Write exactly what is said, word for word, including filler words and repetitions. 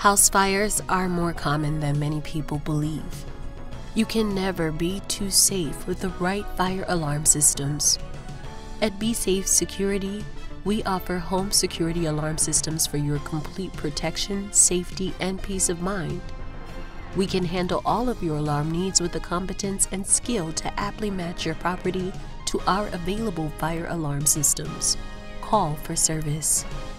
House fires are more common than many people believe. You can never be too safe with the right fire alarm systems. At BeSafe Security, we offer home security alarm systems for your complete protection, safety, and peace of mind. We can handle all of your alarm needs with the competence and skill to aptly match your property to our available fire alarm systems. Call for service.